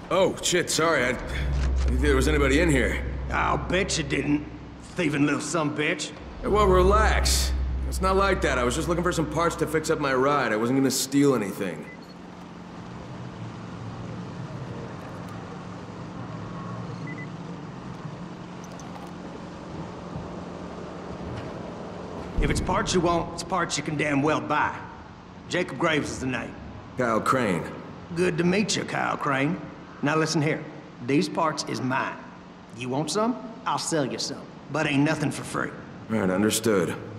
Oh, shit, sorry. I didn't think there was anybody in here. I'll bet you didn't, thieving little sumbitch. Hey, well, relax. It's not like that. I was just looking for some parts to fix up my ride. I wasn't gonna steal anything. If it's parts you want, it's parts you can damn well buy. Jacob Graves is the name. Kyle Crane. Good to meet you, Kyle Crane. Now listen here. These parts is mine. You want some? I'll sell you some. But ain't nothing for free. All right, understood.